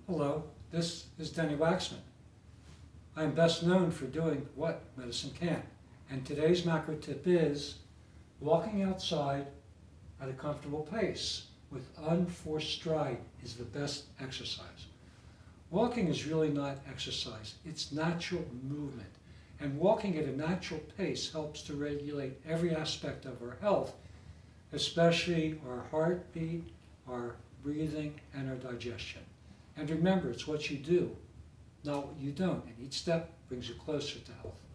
Hello, this is Denny Waxman. I am best known for doing what medicine can, and today's macro tip is walking outside at a comfortable pace with unforced stride is the best exercise. Walking is really not exercise, it's natural movement, and walking at a natural pace helps to regulate every aspect of our health, especially our heartbeat, our breathing, and our digestion. And remember, it's what you do, not what you don't, and each step brings you closer to health.